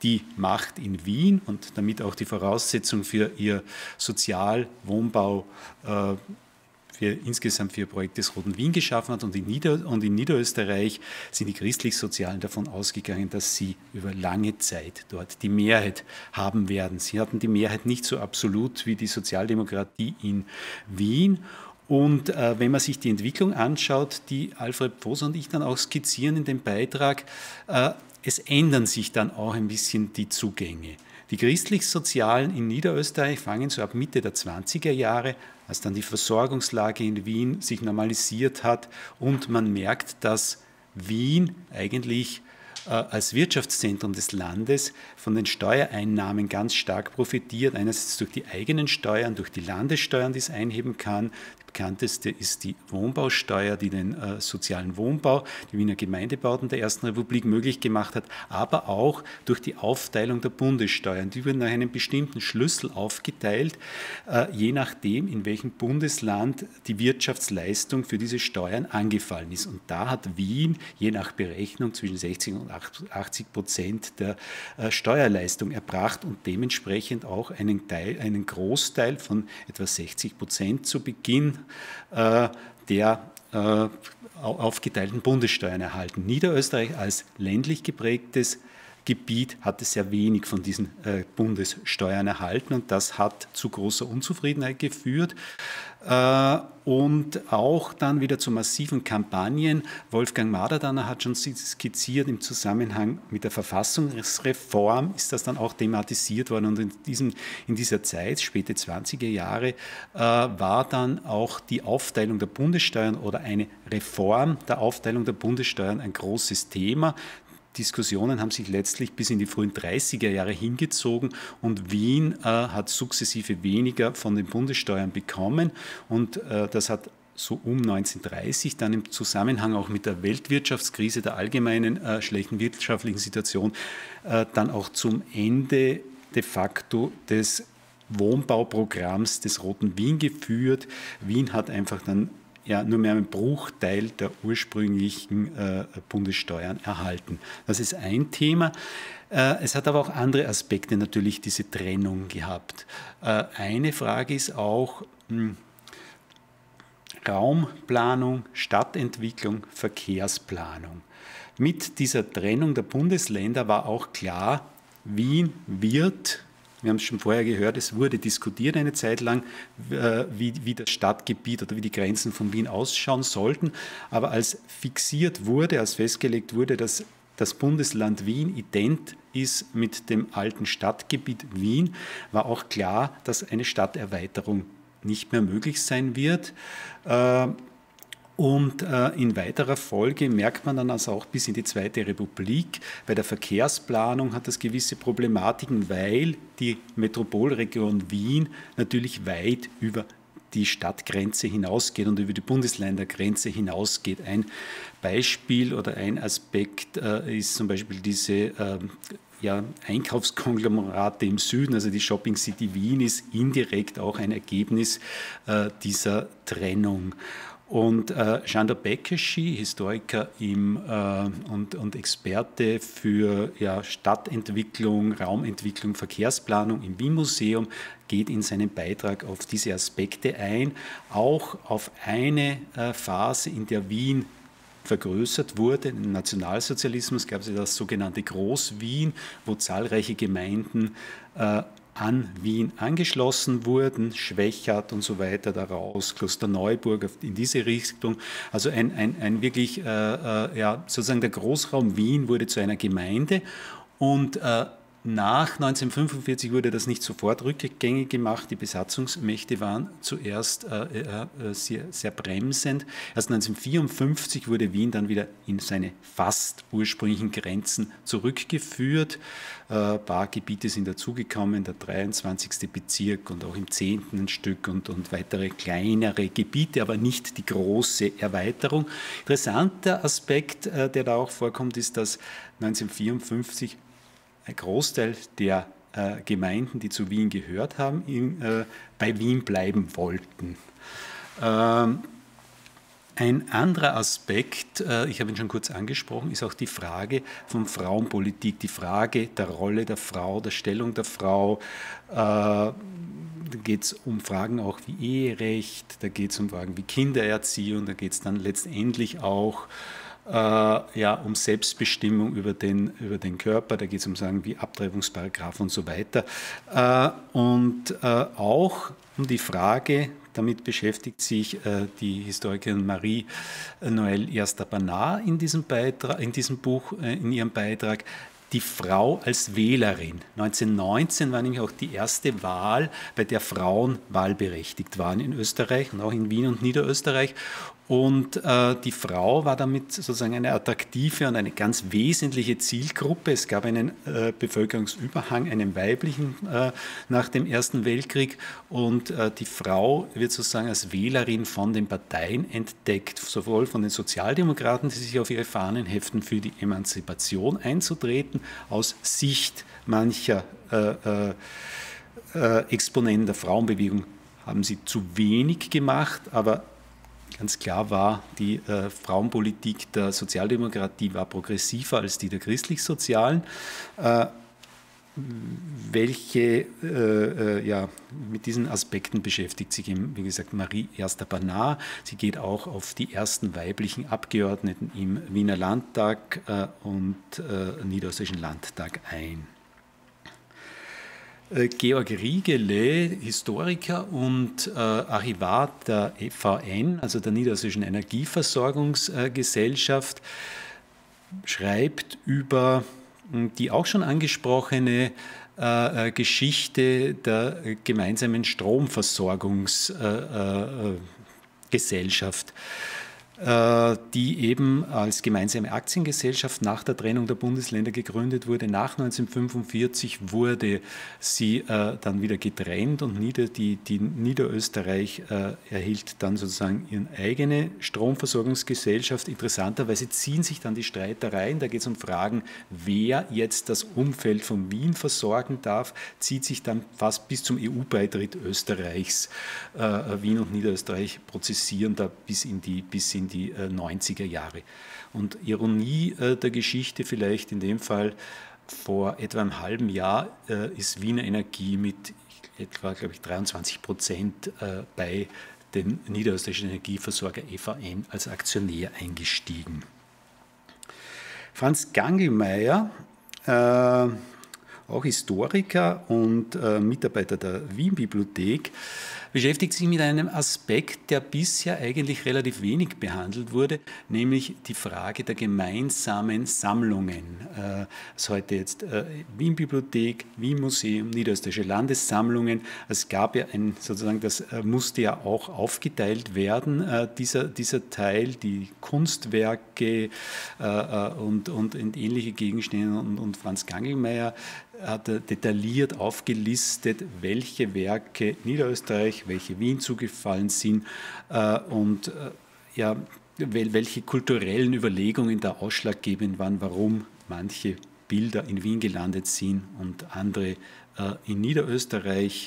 die Macht in Wien und damit auch die Voraussetzung für ihr Sozialwohnbau insgesamt für ihr Projekt des Roten Wien geschaffen hat. Und in Niederösterreich sind die Christlich-Sozialen davon ausgegangen, dass sie über lange Zeit dort die Mehrheit haben werden. Sie hatten die Mehrheit nicht so absolut wie die Sozialdemokratie in Wien. Und wenn man sich die Entwicklung anschaut, die Alfred Pfoser und ich dann auch skizzieren in dem Beitrag, es ändern sich dann auch ein bisschen die Zugänge. Die Christlich-Sozialen in Niederösterreich fangen so ab Mitte der 20er Jahre, als dann die Versorgungslage in Wien sich normalisiert hat und man merkt, dass Wien eigentlich als Wirtschaftszentrum des Landes von den Steuereinnahmen ganz stark profitiert. Einerseits durch die eigenen Steuern, durch die Landessteuern, die es einheben kann. Die bekannteste ist die Wohnbausteuer, die den sozialen Wohnbau, die Wiener Gemeindebauten der Ersten Republik möglich gemacht hat, aber auch durch die Aufteilung der Bundessteuern. Die wurden nach einem bestimmten Schlüssel aufgeteilt, je nachdem, in welchem Bundesland die Wirtschaftsleistung für diese Steuern angefallen ist. Und da hat Wien je nach Berechnung zwischen 60 und 80% der Steuerleistung erbracht und dementsprechend auch einen Großteil von etwa 60% zu Beginn der aufgeteilten Bundessteuern erhalten. Niederösterreich als ländlich geprägtes Gebiet hatte sehr wenig von diesen Bundessteuern erhalten und das hat zu großer Unzufriedenheit geführt und auch dann wieder zu massiven Kampagnen. Wolfgang Maderdanner hat schon skizziert, im Zusammenhang mit der Verfassungsreform ist das dann auch thematisiert worden und in dieser Zeit, späte 20er Jahre, war dann auch die Aufteilung der Bundessteuern oder eine Reform der Aufteilung der Bundessteuern ein großes Thema. Diskussionen haben sich letztlich bis in die frühen 30er Jahre hingezogen und Wien hat sukzessive weniger von den Bundessteuern bekommen und das hat so um 1930 dann im Zusammenhang auch mit der Weltwirtschaftskrise, der allgemeinen schlechten wirtschaftlichen Situation, dann auch zum Ende de facto des Wohnbauprogramms des Roten Wien geführt. Wien hat einfach dann nur mehr einen Bruchteil der ursprünglichen Bundessteuern erhalten. Das ist ein Thema. Es hat aber auch andere Aspekte natürlich, diese Trennung gehabt. Eine Frage ist auch Raumplanung, Stadtentwicklung, Verkehrsplanung. Mit dieser Trennung der Bundesländer war auch klar, Wien wird, wir haben es schon vorher gehört, es wurde diskutiert eine Zeit lang, wie das Stadtgebiet oder wie die Grenzen von Wien ausschauen sollten. Aber als fixiert wurde, als festgelegt wurde, dass das Bundesland Wien ident ist mit dem alten Stadtgebiet Wien, war auch klar, dass eine Stadterweiterung nicht mehr möglich sein wird. Und in weiterer Folge merkt man dann also auch bis in die Zweite Republik, bei der Verkehrsplanung hat das gewisse Problematiken, weil die Metropolregion Wien natürlich weit über die Stadtgrenze hinausgeht und über die Bundesländergrenze hinausgeht. Ein Beispiel oder ein Aspekt ist zum Beispiel diese Einkaufskonglomerate im Süden, also die Shopping City Wien ist indirekt auch ein Ergebnis dieser Trennung. Und Sándor Bekessy, Historiker und Experte für Stadtentwicklung, Raumentwicklung, Verkehrsplanung im Wien-Museum, geht in seinem Beitrag auf diese Aspekte ein, auch auf eine Phase, in der Wien vergrößert wurde. Im Nationalsozialismus gab es ja das sogenannte Groß-Wien, wo zahlreiche Gemeinden an Wien angeschlossen wurden, Schwechat und so weiter daraus, Klosterneuburg in diese Richtung. Also ein wirklich, sozusagen der Großraum Wien wurde zu einer Gemeinde und nach 1945 wurde das nicht sofort rückgängig gemacht. Die Besatzungsmächte waren zuerst sehr bremsend. Erst 1954 wurde Wien dann wieder in seine fast ursprünglichen Grenzen zurückgeführt. Ein paar Gebiete sind dazugekommen, der 23. Bezirk und auch im 10. ein Stück und weitere kleinere Gebiete, aber nicht die große Erweiterung. Interessanter Aspekt, der da auch vorkommt, ist, dass 1954 ein Großteil der Gemeinden, die zu Wien gehört haben, bei Wien bleiben wollten. Ein anderer Aspekt, ich habe ihn schon kurz angesprochen, ist auch die Frage von Frauenpolitik, die Frage der Rolle der Frau, der Stellung der Frau. Da geht es um Fragen auch wie Eherecht, da geht es um Fragen wie Kindererziehung, da geht es dann letztendlich auch um Selbstbestimmung über den Körper, da geht es um Sachen wie Abtreibungsparagraph und so weiter. Und auch um die Frage, damit beschäftigt sich die Historikerin Marie-Noëlle Erster-Bernard in diesem Buch, in ihrem Beitrag, die Frau als Wählerin. 1919 war nämlich auch die erste Wahl, bei der Frauen wahlberechtigt waren in Österreich und auch in Wien und Niederösterreich. Und die Frau war damit sozusagen eine attraktive und eine ganz wesentliche Zielgruppe. Es gab einen Bevölkerungsüberhang, einen weiblichen nach dem Ersten Weltkrieg. Und die Frau wird sozusagen als Wählerin von den Parteien entdeckt, sowohl von den Sozialdemokraten, die sich auf ihre Fahnen heften, für die Emanzipation einzutreten, aus Sicht mancher Exponenten der Frauenbewegung haben sie zu wenig gemacht, aber ganz klar war, die Frauenpolitik der Sozialdemokratie war progressiver als die der christlich-sozialen, mit diesen Aspekten beschäftigt sich eben, wie gesagt, Marie Erster-Bernard. Sie geht auch auf die ersten weiblichen Abgeordneten im Wiener Landtag und Niederösterreichischen Landtag ein. Georg Riegele, Historiker und Archivar der EVN, also der Niederösterreichischen Energieversorgungsgesellschaft, schreibt über die auch schon angesprochene Geschichte der gemeinsamen Stromversorgungsgesellschaft, die eben als gemeinsame Aktiengesellschaft nach der Trennung der Bundesländer gegründet wurde. Nach 1945 wurde sie dann wieder getrennt und Niederösterreich erhielt dann sozusagen ihre eigene Stromversorgungsgesellschaft. Interessanterweise ziehen sich dann die Streitereien, da geht es um Fragen, wer jetzt das Umfeld von Wien versorgen darf, zieht sich dann fast bis zum EU-Beitritt Österreichs. Wien und Niederösterreich prozessieren da bis in die 90er Jahre. Und Ironie der Geschichte vielleicht in dem Fall, vor etwa einem halben Jahr ist Wiener Energie mit etwa, glaube ich, 23% bei dem niederösterreichischen Energieversorger EVN als Aktionär eingestiegen. Franz Gangelmeier, auch Historiker und Mitarbeiter der Wien-Bibliothek, beschäftigt sich mit einem Aspekt, der bisher eigentlich relativ wenig behandelt wurde, nämlich die Frage der gemeinsamen Sammlungen. Also heute jetzt Wien-Bibliothek, Wien-Museum, Niederösterreichische Landessammlungen. Es gab ja sozusagen, das musste ja auch aufgeteilt werden, dieser Teil, die Kunstwerke und ähnliche Gegenstände. Und Franz Gangelmeier hat detailliert aufgelistet, welche Werke Niederösterreich, welche Wien zugefallen sind und welche kulturellen Überlegungen da ausschlaggebend waren, warum manche Bilder in Wien gelandet sind und andere in Niederösterreich.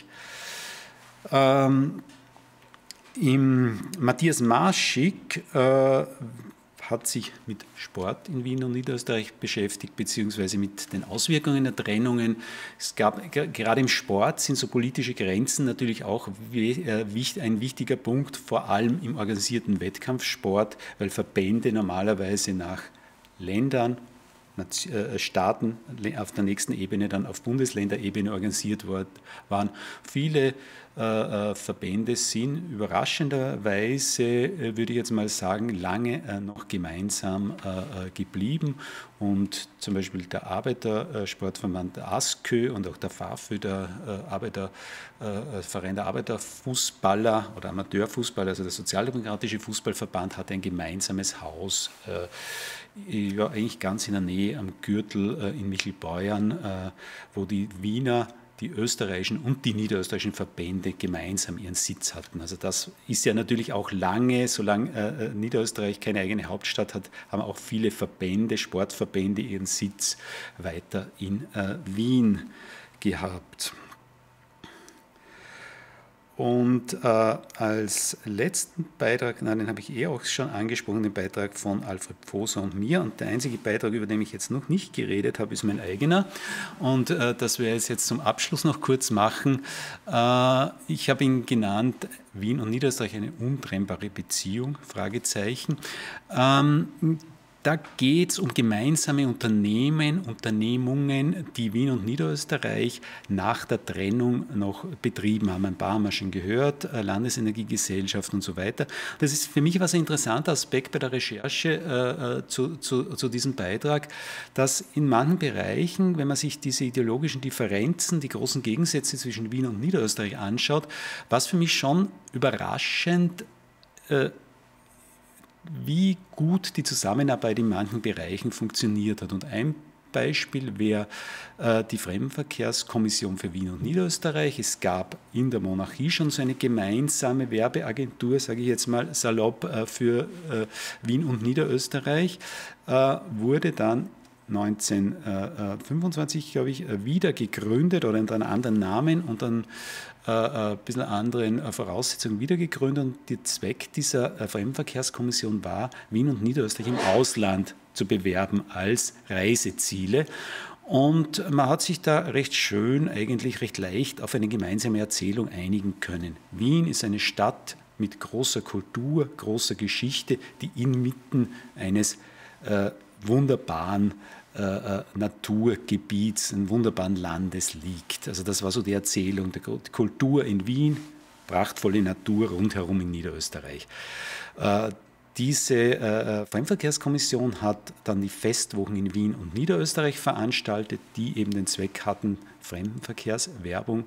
Matthias Marschig hat sich mit Sport in Wien und Niederösterreich beschäftigt, beziehungsweise mit den Auswirkungen der Trennungen. Es gab, gerade im Sport sind so politische Grenzen natürlich auch ein wichtiger Punkt, vor allem im organisierten Wettkampfsport, weil Verbände normalerweise nach Ländern, Staaten auf der nächsten Ebene, dann auf Bundesländerebene organisiert waren. Viele Verbände sind überraschenderweise, würde ich jetzt mal sagen, lange noch gemeinsam geblieben. Und zum Beispiel der Arbeitersportverband ASKÖ und auch der FAFÖ, der Verein der Arbeiterfußballer oder Amateurfußballer, also der Sozialdemokratische Fußballverband, hat ein gemeinsames Haus, eigentlich ganz in der Nähe am Gürtel in Michelbeuern, wo die Wiener, die österreichischen und die niederösterreichischen Verbände gemeinsam ihren Sitz hatten. Also das ist ja natürlich auch lange, solange Niederösterreich keine eigene Hauptstadt hat, haben auch viele Verbände, Sportverbände ihren Sitz weiter in Wien gehabt. Und als letzten Beitrag, den habe ich auch schon angesprochen, den Beitrag von Alfred Pfoser und mir. Und der einzige Beitrag, über den ich jetzt noch nicht geredet habe, ist mein eigener. Und das werde ich jetzt zum Abschluss noch kurz machen. Ich habe ihn genannt, Wien und Niederösterreich, eine untrennbare Beziehung, Fragezeichen. Da geht es um gemeinsame Unternehmungen, die Wien und Niederösterreich nach der Trennung noch betrieben haben. Ein paar haben wir schon gehört, Landesenergiegesellschaft und so weiter. Das ist für mich was ein interessanter Aspekt bei der Recherche zu diesem Beitrag, dass in manchen Bereichen, wenn man sich diese ideologischen Differenzen, die großen Gegensätze zwischen Wien und Niederösterreich anschaut, was für mich schon überraschend wie gut die Zusammenarbeit in manchen Bereichen funktioniert hat. Und ein Beispiel wäre die Fremdenverkehrskommission für Wien und Niederösterreich. Es gab in der Monarchie schon so eine gemeinsame Werbeagentur, sage ich jetzt mal salopp, für Wien und Niederösterreich, wurde dann 1925, glaube ich, wieder gegründet oder unter einem anderen Namen und dann ein bisschen anderen Voraussetzungen wieder gegründet. Und der Zweck dieser Fremdenverkehrskommission war, Wien und Niederösterreich im Ausland zu bewerben als Reiseziele. Und man hat sich da recht schön, eigentlich recht leicht auf eine gemeinsame Erzählung einigen können. Wien ist eine Stadt mit großer Kultur, großer Geschichte, die inmitten eines wunderbaren Naturgebiets, eines wunderbaren Landes liegt. Also das war so die Erzählung, die Kultur in Wien, prachtvolle Natur rundherum in Niederösterreich. Diese Fremdenverkehrskommission hat dann die Festwochen in Wien und Niederösterreich veranstaltet, die eben den Zweck hatten, Fremdenverkehrswerbung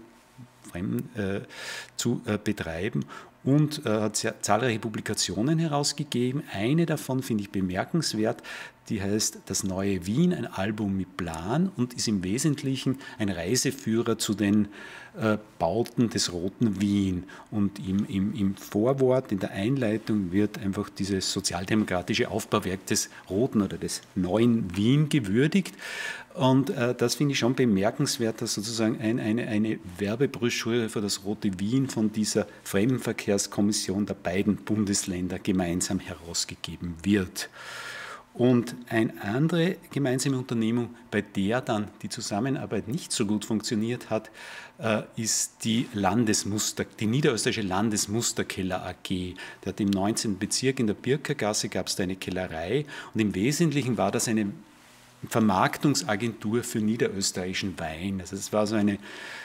zu betreiben und hat zahlreiche Publikationen herausgegeben. Eine davon finde ich bemerkenswert, die heißt Das neue Wien, ein Album mit Plan und ist im Wesentlichen ein Reiseführer zu den Bauten des Roten Wien. Und im Vorwort, in der Einleitung wird einfach dieses sozialdemokratische Aufbauwerk des Roten oder des neuen Wien gewürdigt. Und das finde ich schon bemerkenswert, dass sozusagen eine Werbebroschüre für das Rote Wien von dieser Fremdenverkehrskommission der beiden Bundesländer gemeinsam herausgegeben wird. Und eine andere gemeinsame Unternehmung, bei der dann die Zusammenarbeit nicht so gut funktioniert hat, ist die Niederösterreichische Landesmusterkeller AG. Die hat im 19. Bezirk in der Birkergasse gab es da eine Kellerei und im Wesentlichen war das eine Vermarktungsagentur für niederösterreichischen Wein. Also es war so eine,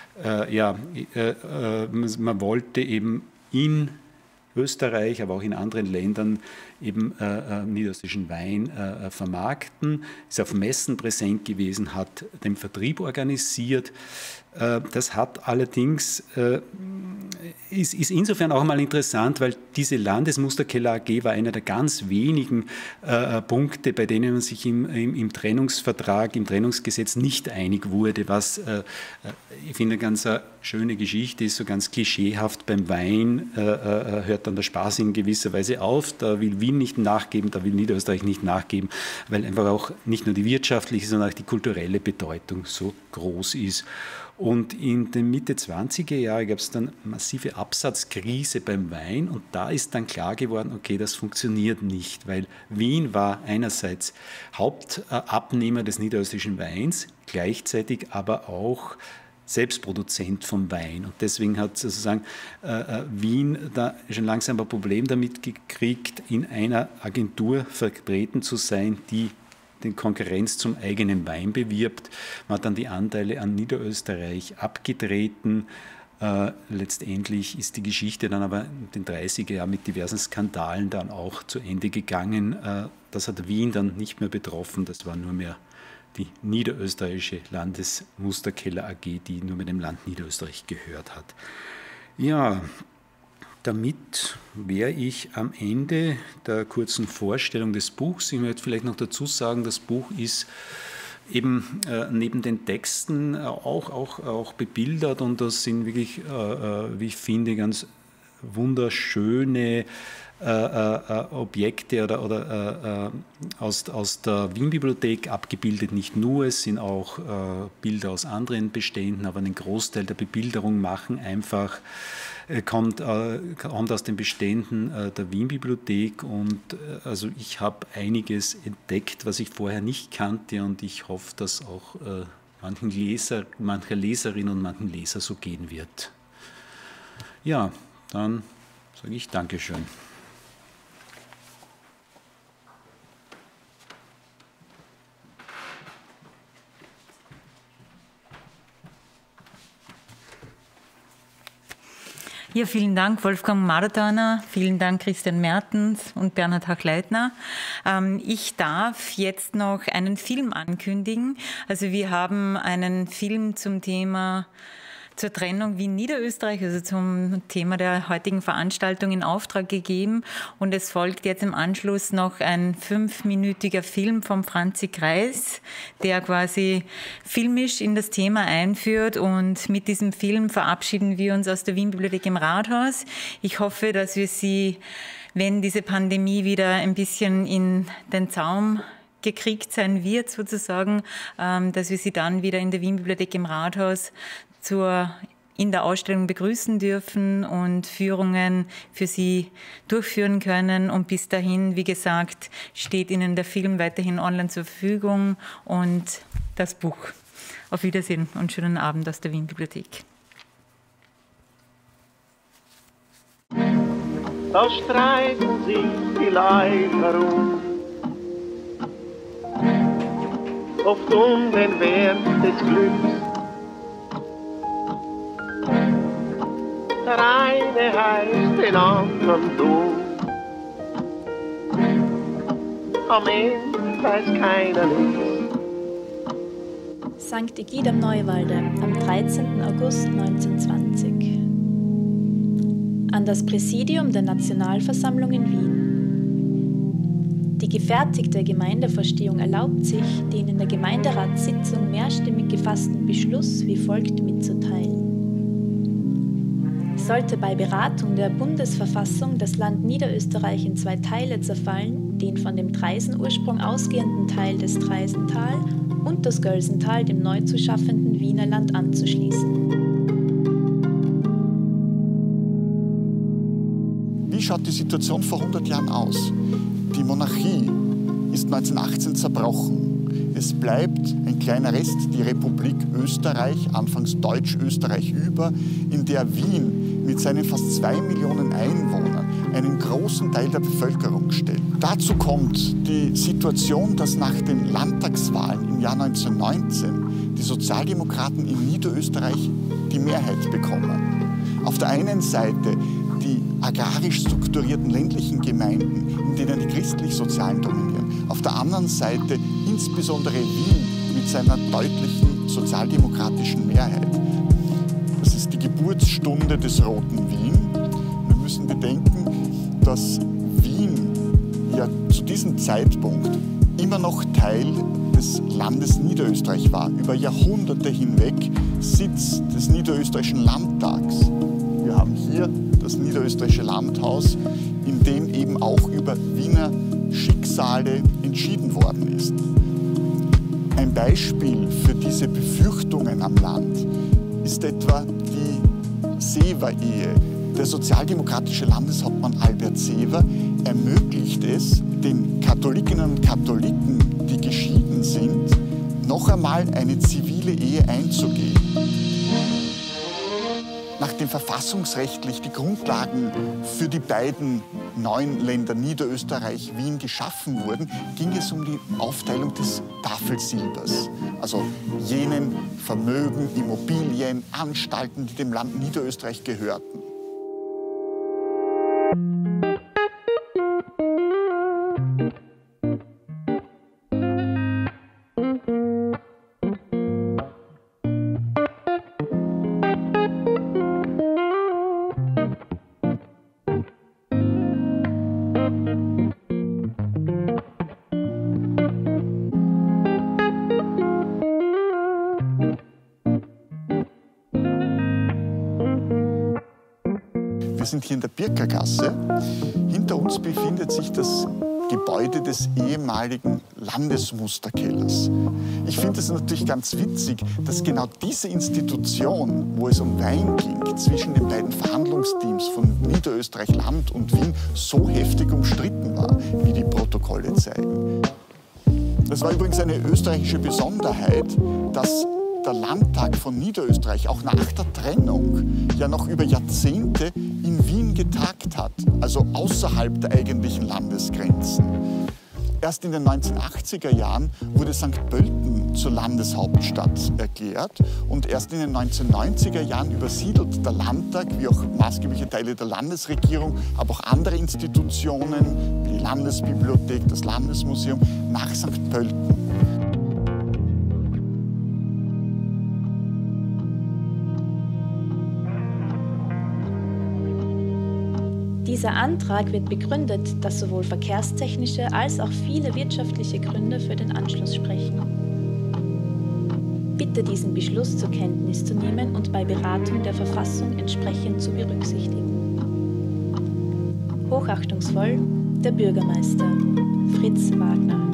man wollte eben in Österreich, aber auch in anderen Ländern eben niederösterreichischen Wein vermarkten, ist auf Messen präsent gewesen, hat den Vertrieb organisiert. Das hat allerdings, ist insofern auch mal interessant, weil diese Landesmusterkeller AG war einer der ganz wenigen Punkte, bei denen man sich im Trennungsvertrag, im Trennungsgesetz nicht einig wurde, was ich finde eine ganz schöne Geschichte ist, so ganz klischeehaft beim Wein hört dann der Spaß in gewisser Weise auf, da will Wien nicht nachgeben, da will Niederösterreich nicht nachgeben, weil einfach auch nicht nur die wirtschaftliche, sondern auch die kulturelle Bedeutung so groß ist. Und in den Mitte 20er Jahre gab es dann massive Absatzkrise beim Wein und da ist dann klar geworden, okay, das funktioniert nicht, weil Wien war einerseits Hauptabnehmer des niederösterreichischen Weins, gleichzeitig aber auch Selbstproduzent vom Wein. Und deswegen hat sozusagen Wien da schon langsam ein Problem damit gekriegt, in einer Agentur vertreten zu sein, die den Konkurrenz zum eigenen Wein bewirbt. Man hat dann die Anteile an Niederösterreich abgetreten. Letztendlich ist die Geschichte dann aber in den 30er Jahren mit diversen Skandalen dann auch zu Ende gegangen. Das hat Wien dann nicht mehr betroffen, das war nur mehr die niederösterreichische Landesmusterkeller AG, die nur mit dem Land Niederösterreich gehört hat. Ja, damit wäre ich am Ende der kurzen Vorstellung des Buchs. Ich möchte vielleicht noch dazu sagen, das Buch ist eben neben den Texten auch bebildert und das sind wirklich, wie ich finde, ganz wunderschöne Objekte oder aus der Wien-Bibliothek abgebildet, nicht nur, es sind auch Bilder aus anderen Beständen, aber einen Großteil der Bebilderung machen einfach kommt aus den Beständen der Wien-Bibliothek und also ich habe einiges entdeckt, was ich vorher nicht kannte und ich hoffe, dass auch mancher Leserin und manchen Leser so gehen wird. Ja, dann sage ich Dankeschön. Ja, vielen Dank, Wolfgang Marderner, vielen Dank, Christian Mertens und Bernhard Hach-Leitner. Ich darf jetzt noch einen Film ankündigen. Also wir haben einen Film zum Thema zur Trennung Wien-Niederösterreich, also zum Thema der heutigen Veranstaltung in Auftrag gegeben. Und es folgt jetzt im Anschluss noch ein 5-minütiger Film vom Franzi Kreis, der quasi filmisch in das Thema einführt. Und mit diesem Film verabschieden wir uns aus der Wien-Bibliothek im Rathaus. Ich hoffe, dass wir Sie, wenn diese Pandemie wieder ein bisschen in den Zaum gekriegt sein wird, sozusagen, dass wir Sie dann wieder in der Wien-Bibliothek im Rathaus in der Ausstellung begrüßen dürfen und Führungen für Sie durchführen können. Und bis dahin, wie gesagt, steht Ihnen der Film weiterhin online zur Verfügung und das Buch. Auf Wiedersehen und schönen Abend aus der Wien-Bibliothek. Da streiten sich die Leute herum, oft um den Wert des Glücks. Der eine heißt den anderen du. Am Ende weiß keiner nichts. St. Egid am Neuwalde am 13. August 1920. An das Präsidium der Nationalversammlung in Wien. Die gefertigte Gemeindevorstehung erlaubt sich, den in der Gemeinderatssitzung mehrstimmig gefassten Beschluss wie folgt mitzuteilen. Sollte bei Beratung der Bundesverfassung das Land Niederösterreich in 2 Teile zerfallen, den von dem Traisenursprung ausgehenden Teil des Traisental und das Gölsental dem neu zu schaffenden Wienerland anzuschließen. Wie schaut die Situation vor 100 Jahren aus? Die Monarchie ist 1918 zerbrochen. Es bleibt ein kleiner Rest, die Republik Österreich, anfangs Deutsch-Österreich über, in der Wien mit seinen fast 2 Millionen Einwohnern einen großen Teil der Bevölkerung stellt. Dazu kommt die Situation, dass nach den Landtagswahlen im Jahr 1919 die Sozialdemokraten in Niederösterreich die Mehrheit bekommen. Auf der einen Seite die agrarisch strukturierten ländlichen Gemeinden, in denen die christlich-sozialen dominieren. Auf der anderen Seite insbesondere Wien mit seiner deutlichen sozialdemokratischen Mehrheit. Das ist die Geburtsstunde des Roten Wien. Wir müssen bedenken, dass Wien ja zu diesem Zeitpunkt immer noch Teil des Landes Niederösterreich war. Über Jahrhunderte hinweg Sitz des Niederösterreichischen Landtags. Wir haben hier das Niederösterreichische Landhaus, in dem eben auch über Wiener Schicksale entschieden worden ist. Ein Beispiel für diese Befürchtungen am Land ist etwa die Sever-Ehe. Der sozialdemokratische Landeshauptmann Albert Sever ermöglicht es den Katholikinnen und Katholiken, die geschieden sind, noch einmal eine zivile Ehe einzugehen. Nachdem verfassungsrechtlich die Grundlagen für die beiden neuen Länder Niederösterreich, Wien geschaffen wurden, ging es um die Aufteilung des Tafelsilbers, also jenen Vermögen, Immobilien, Anstalten, die dem Land Niederösterreich gehörten. Wir sind hier in der Birkergasse. Hinter uns befindet sich das Gebäude des ehemaligen Landesmusterkellers. Ich finde es natürlich ganz witzig, dass genau diese Institution, wo es um Wein ging, zwischen den beiden Verhandlungsteams von Niederösterreich Land und Wien so heftig umstritten war, wie die Protokolle zeigen. Das war übrigens eine österreichische Besonderheit, dass der Landtag von Niederösterreich auch nach der Trennung ja noch über Jahrzehnte in Wien getagt hat, also außerhalb der eigentlichen Landesgrenzen. Erst in den 1980er Jahren wurde St. Pölten zur Landeshauptstadt erklärt und erst in den 1990er Jahren übersiedelt der Landtag, wie auch maßgebliche Teile der Landesregierung, aber auch andere Institutionen, die Landesbibliothek, das Landesmuseum, nach St. Pölten. Dieser Antrag wird begründet, dass sowohl verkehrstechnische als auch viele wirtschaftliche Gründe für den Anschluss sprechen. Bitte diesen Beschluss zur Kenntnis zu nehmen und bei Beratung der Verfassung entsprechend zu berücksichtigen. Hochachtungsvoll, der Bürgermeister Fritz Wagner.